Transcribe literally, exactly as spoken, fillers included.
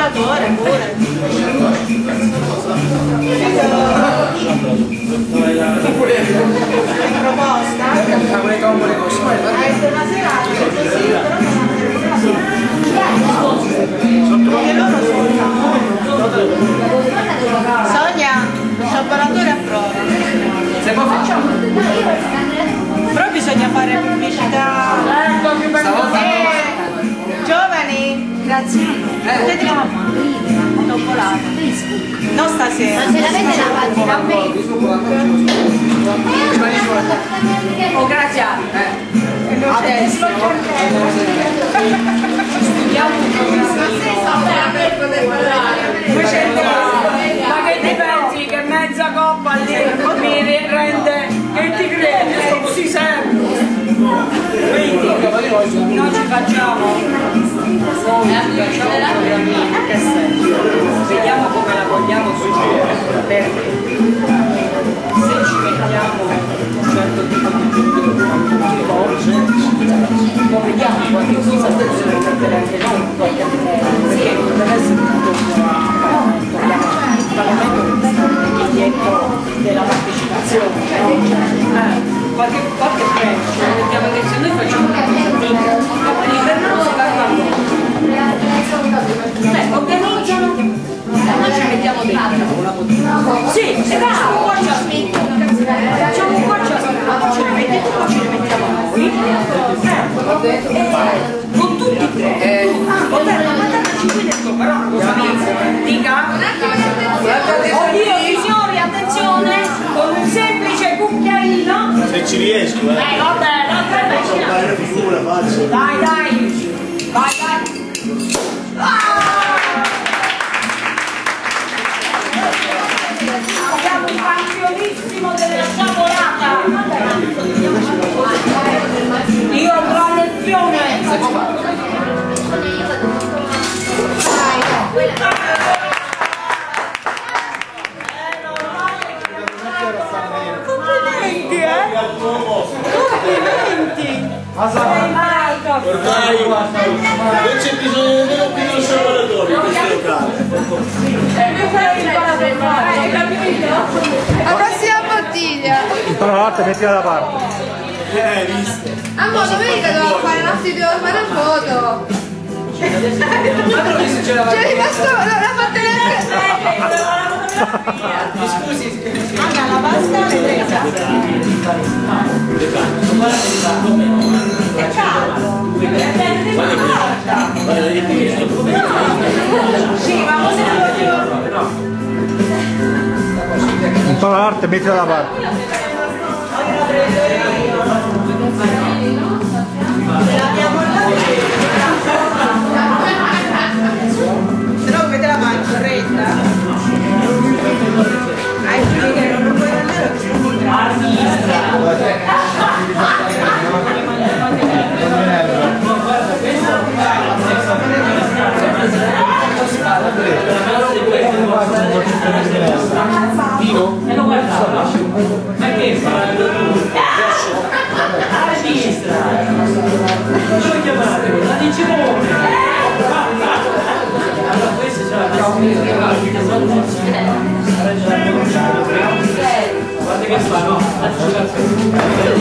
L'ambulatore pure. Hai proposta? Come tombole così. Hai detto una serata, così, però che loro sono. Sonia, sciampalatore a prova. Se poi facciamo. Però bisogna fare pubblicità. Ecco più bello. Giovani, grazie. Potete la tombolata. Non stasera. Ma se la vede la pagina a me. Oh, grazie. Adesso. Studiamo un ma che ti pensi che mezza coppa lì mi rende? Che ti credi? Non si sente. Quindi noi ci facciamo che senso? Vediamo come la vogliamo suggerire, perché se ci mettiamo un certo tipo di cose, poi vediamo qualche cosa deve mettere anche noi qualche perché non deve essere tutto il biglietto della partecipazione, eh, qualche, qualche premio, cioè mettiamo che se noi facciamo una cosa per non si parla beh, organizzano, noi ci mettiamo dentro una bottiglia. Sì, facciamo un po' ciascuno, facciamo un po' ciascuno, poi ce ne mettiamo, poi ce ne mettiamo noi, eh, con tutti e tre. Vabbè, ma mandateci qui dentro, però una cosa dica, oddio signori, attenzione, con un semplice cucchiaino. Se ci riesco, eh. Eh, vabbè, vabbè, fare figura, faccio. dai, dai, vai, dai. Abbiamo un campionissimo della sciabolata. Io avrò lezione. Complimenti, eh? Complimenti! Sei Marco! Ormai non c'è bisogno nemmeno più dello sciabolatore in questo locale. La prossima bottiglia. Tutta la parte mettila da parte. Eh, visto. A mo' domenica devo fare una devo fare una foto. C'è rimasto la, la fattoria. Scusi, Anna, la pasta l'hai presa? È caldo. Sì, ma cosa voglio? Tutta la parte mettila da parte. Se no come te la mangi, retta? Hai finito che non puoi andare a Vino? e lo guardava. Ma che fa? Alla sinistra. Dove chiamate? La di Cimone. Allora questo c'è la guarda che fa, no?